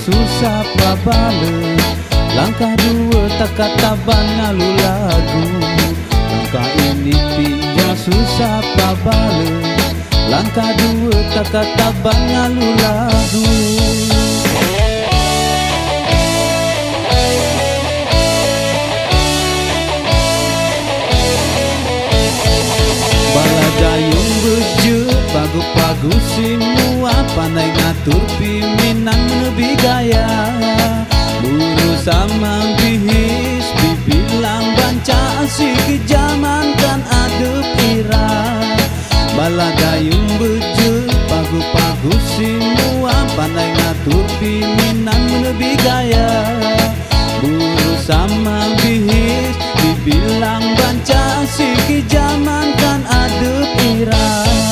susah babale. Langkah dua tak kataban ngalu lagu. Langkah ini pinjang susah babale. Langkah dua tak kataban ngalu lagu. Baladayung beje pagu-pagu semua, pandai ngatur piminan lebih gaya. Buru sama bihis bibilang banca si kejaman kan ada pira. Baladayung beje pagu-pagu semua, pandai ngatur piminan lebih gaya. Buru sama bihis bibilang banca si kejaman kan ada pira.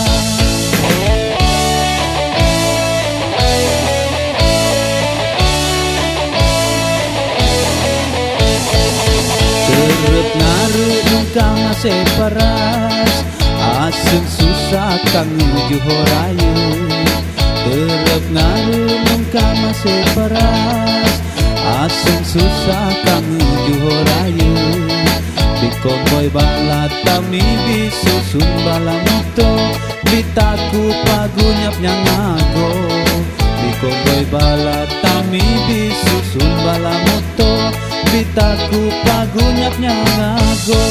Terep ngaru engkau masih paras, asem susah kang nuju horayu. Terep ngaru engkau masih paras, asem susah kang nuju horayu. Bikoboy bala tami bisusun bala moto, bitaku pagunyap nyangago. Bikoboy bala tami bisusun bala moto, bitaku pagunyap nyangago.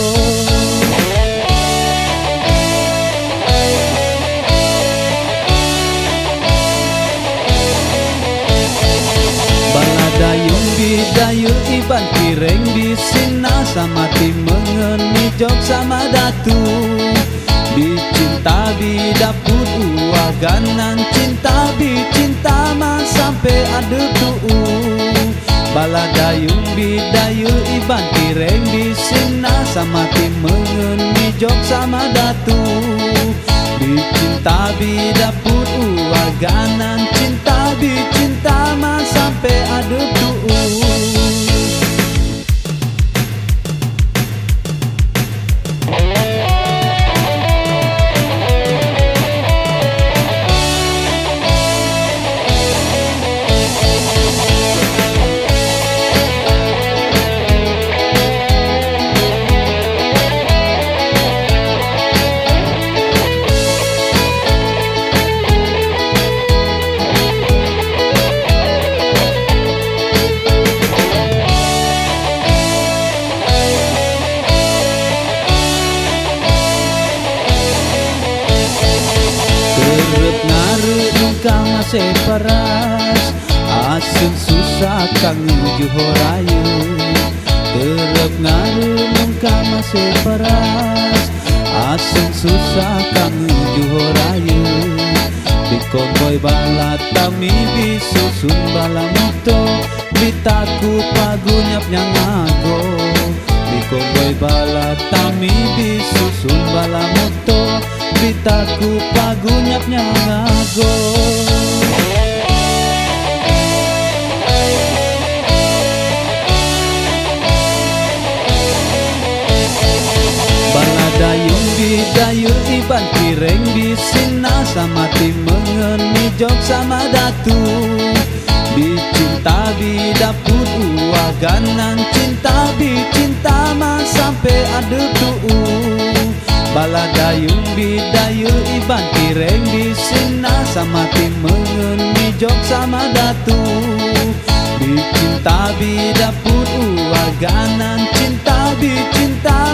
Baladayung bidayu iban kireng di sina, sama tim mengeni jok sama datu. Bicinta bidaput uaganan cinta bicinta mas sampai ada tuh. Baladayung bidayu iban kireng di sina, sama tim mengeni jok sama datu. Bicinta bidaput uaganan cinta bicinta mas sampai ada tuh. Engkau masih paras, asem susah kang nuju horayu. Terep ngaru engkau masih paras, asem susah kang nuju horayu. Bikoboy bala tami bisusun bala moto, bitaku pagunyap nyangago. Bikoboy bala tami bisusun bala moto, bitaku pagunyap nyangago. Baladayung bidayu iban kireng di sina, sama tim mengeni jok sama datu. Bicinta bidaput uaganan cinta bicinta mas sampai ada tuh. Baladayung bidayu iban kireng di sina, sama tim mengeni jok sama datu. Bicinta bidaput uaganan cinta bicinta